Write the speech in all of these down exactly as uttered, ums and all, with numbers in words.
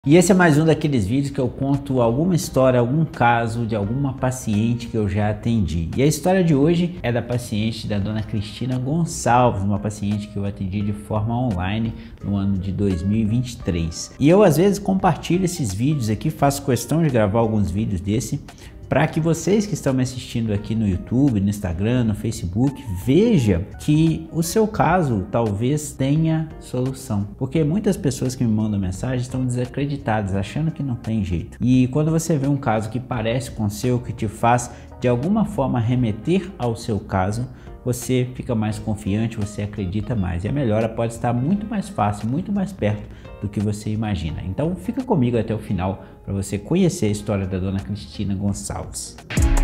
E esse é mais um daqueles vídeos que eu conto alguma história, algum caso de alguma paciente que eu já atendi. E a história de hoje é da paciente da dona Cristina Gonçalves, uma paciente que eu atendi de forma online no ano de dois mil e vinte e três. E eu às vezes compartilho esses vídeos aqui, faço questão de gravar alguns vídeos desse, para que vocês que estão me assistindo aqui no YouTube, no Instagram, no Facebook, vejam que o seu caso talvez tenha solução. Porque muitas pessoas que me mandam mensagem estão desacreditadas, achando que não tem jeito. E quando você vê um caso que parece com o seu, que te faz de alguma forma remeter ao seu caso, você fica mais confiante, você acredita mais. E a melhora pode estar muito mais fácil, muito mais perto do que você imagina. Então fica comigo até o final para você conhecer a história da dona Cristina Gonçalves.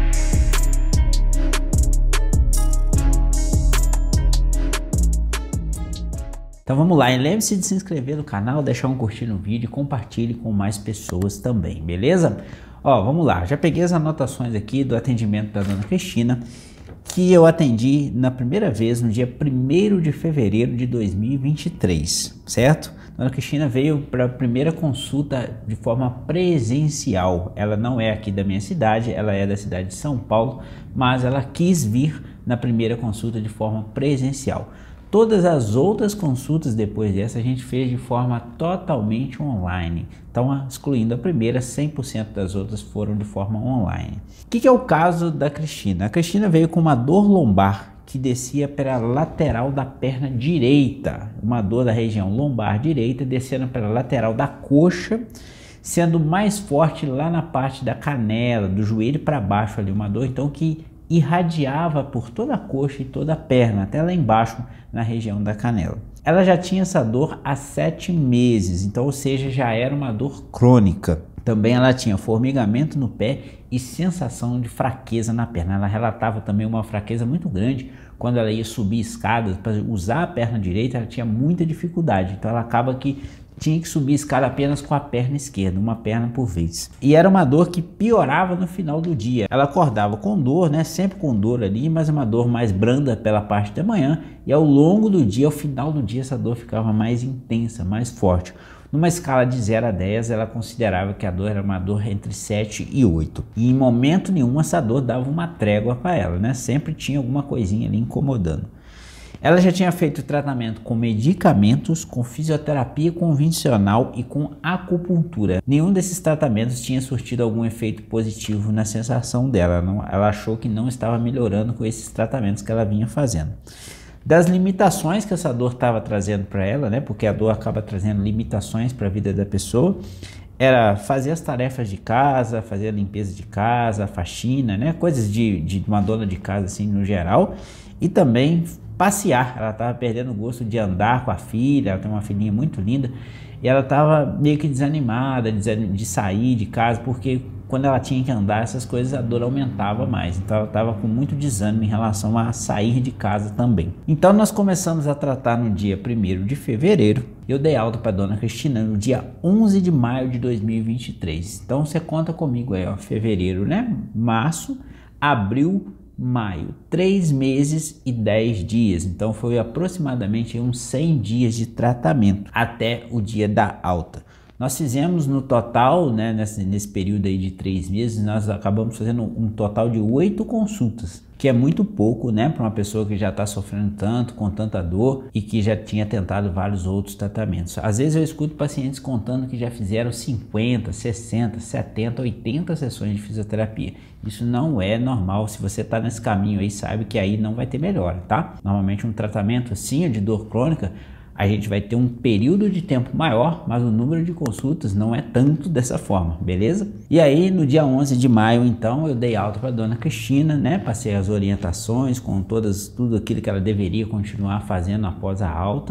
Então vamos lá, e lembre-se de se inscrever no canal, deixar um curtir no vídeo e compartilhe com mais pessoas também, beleza? Ó, vamos lá, já peguei as anotações aqui do atendimento da dona Cristina, que eu atendi na primeira vez no dia primeiro de fevereiro de dois mil e vinte e três, certo? A dona Cristina veio para a primeira consulta de forma presencial. Ela não é aqui da minha cidade, ela é da cidade de São Paulo, mas ela quis vir na primeira consulta de forma presencial. Todas as outras consultas depois dessa a gente fez de forma totalmente online. Então, excluindo a primeira, cem por cento das outras foram de forma online. O que, que é o caso da Cristina? A Cristina veio com uma dor lombar que descia pela lateral da perna direita. Uma dor da região lombar direita, descendo pela lateral da coxa, sendo mais forte lá na parte da canela, do joelho para baixo ali. Uma dor então que irradiava por toda a coxa e toda a perna, até lá embaixo na região da canela. Ela já tinha essa dor há sete meses, então, ou seja, já era uma dor crônica. Também ela tinha formigamento no pé e sensação de fraqueza na perna. Ela relatava também uma fraqueza muito grande quando ela ia subir escadas. Para usar a perna direita, ela tinha muita dificuldade, então ela acaba que tinha que subir a escada apenas com a perna esquerda, uma perna por vez. E era uma dor que piorava no final do dia. Ela acordava com dor, né? Sempre com dor ali, mas uma dor mais branda pela parte da manhã. E ao longo do dia, ao final do dia, essa dor ficava mais intensa, mais forte. Numa escala de zero a dez, ela considerava que a dor era uma dor entre sete e oito. E em momento nenhum essa dor dava uma trégua para ela, né? Sempre tinha alguma coisinha ali incomodando. Ela já tinha feito tratamento com medicamentos, com fisioterapia convencional e com acupuntura. Nenhum desses tratamentos tinha surtido algum efeito positivo na sensação dela. Não, ela achou que não estava melhorando com esses tratamentos que ela vinha fazendo. Das limitações que essa dor estava trazendo para ela, né? Porque a dor acaba trazendo limitações para a vida da pessoa. Era fazer as tarefas de casa, fazer a limpeza de casa, a faxina, né? Coisas de, de uma dona de casa assim no geral. E também passear. Ela estava perdendo o gosto de andar com a filha. Ela tem uma filhinha muito linda e ela estava meio que desanimada de sair de casa, porque quando ela tinha que andar essas coisas a dor aumentava mais, então ela estava com muito desânimo em relação a sair de casa também. Então nós começamos a tratar no dia primeiro de fevereiro. Eu dei alta para dona Cristina no dia onze de maio de dois mil e vinte e três. Então você conta comigo aí, ó, fevereiro, né? Março, abril, maio, três meses e dez dias. Então foi aproximadamente uns cem dias de tratamento até o dia da alta. Nós fizemos no total, né, nesse, nesse período aí de três meses, nós acabamos fazendo um total de oito consultas, que é muito pouco, né, para uma pessoa que já está sofrendo tanto, com tanta dor e que já tinha tentado vários outros tratamentos. Às vezes eu escuto pacientes contando que já fizeram cinquenta, sessenta, setenta, oitenta sessões de fisioterapia. Isso não é normal. Se você está nesse caminho aí, sabe que aí não vai ter melhora, tá? Normalmente um tratamento assim de dor crônica, a gente vai ter um período de tempo maior, mas o número de consultas não é tanto dessa forma, beleza? E aí no dia onze de maio, então, eu dei alta para dona Cristina, né? Passei as orientações com todas, tudo aquilo que ela deveria continuar fazendo após a alta.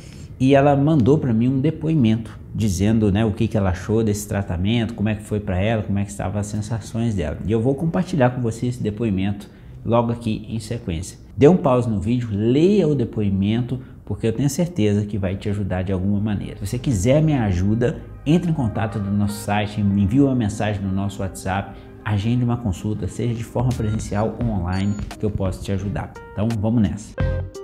E ela mandou para mim um depoimento, dizendo, né, o que, que ela achou desse tratamento, como é que foi para ela, como é que estavam as sensações dela. E eu vou compartilhar com você esse depoimento logo aqui em sequência. Dê um pause no vídeo, leia o depoimento, porque eu tenho certeza que vai te ajudar de alguma maneira. Se você quiser minha ajuda, entre em contato no nosso site, me envie uma mensagem no nosso WhatsApp, agende uma consulta, seja de forma presencial ou online, que eu posso te ajudar. Então vamos nessa.